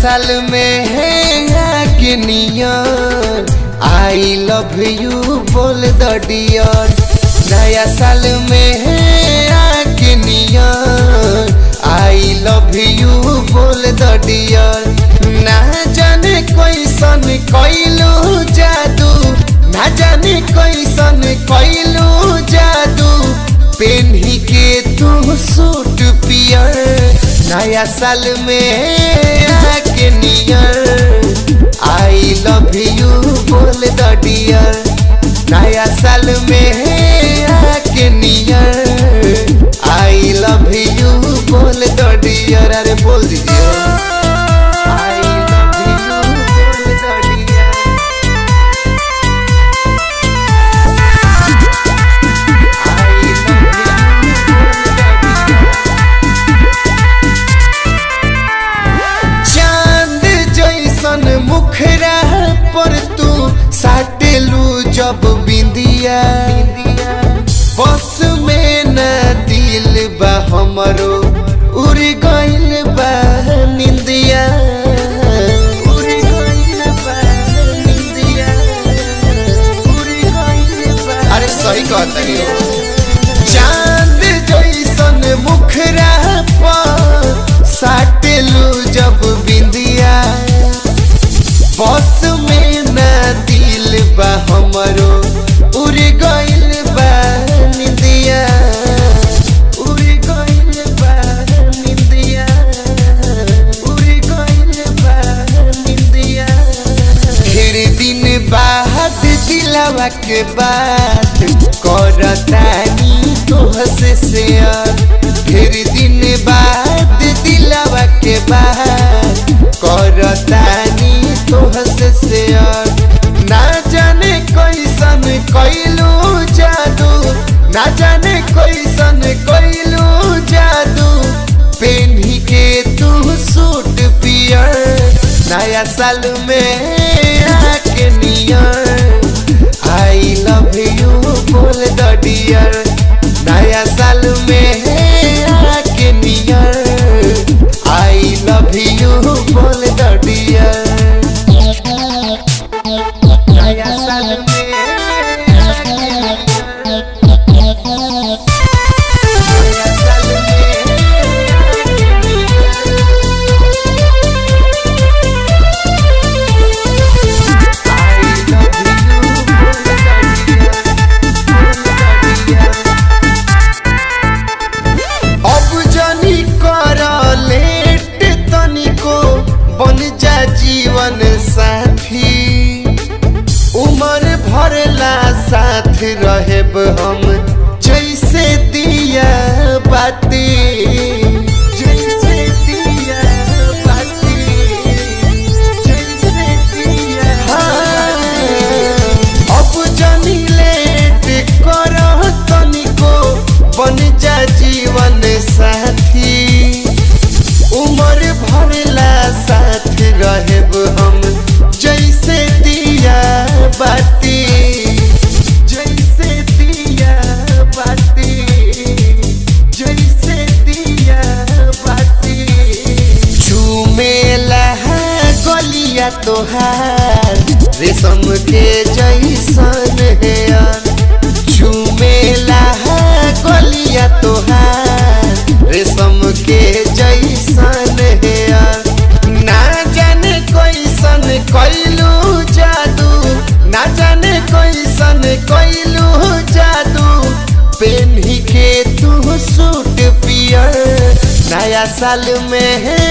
साल में है आके नियर आई लव यू बोल द डियर। नया साल में है आके नियर आई लव यू बोल द डियर। ना जाने कैसन कैलू जादू, ना जाने कैसन कैलू जादू, पेन्ही के तू सूट पियर। नया साल में आके नियर आई लव यू बोल द डियर। नया साल में आके नियर आई लव यू बोल द डियर। अरे बोल दीजिए मुखरा पर तू साटेलू जब बिंदिया, बस में न दिल बा हमरो उड़ गइल बा निंदिया, उड़ गइल बा निंदिया, उड़ गइल बा। अरे सही कहता है। चांद जैसन मुखरा पर साटेलू जब बिंदिया, बस में न दिल बा हमरो उड़ गइल बा निंदिया, उड़ गइल बा निंदिया, उड़ गइल बा निंदिया। फिर दिन बाद दिलवा के बात करतानी तोहसे शेयर। फिर दिन बाद दिलवा के बात करतानी तोहसे शेयर। ना जाने कैसन कैलू जादू, ना जाने कैसन कैलू जादू, पेन्ही के तू सूट पियर। नया साल में आके नियर आई लव यू बोल द डियर। नया साल में आके नियर आई लव यू बोल द डियर। नया साल में जीवन साथी उम्र भरला साथ रहेब हम, जैसे दिया बाती, जैसे दिया बाती, जैसे दिया। अब जनी लेट कर तनिको बन जा जीवन साथी। उम्र भरला साथ रहेब हम, जैसे दिया बाती, जैसे दिया बाती, जैसे दिया बाती। झूमेला गलिया तोहार रेशम के जैसन है यार। झूमेला गलिया तोहार रेशम के जैसन है यार। ना जाने कैसन कैलू जादू, ना जाने कैसन कैलू जादू, पेन्ही के तू सूट पियर। नया साल में है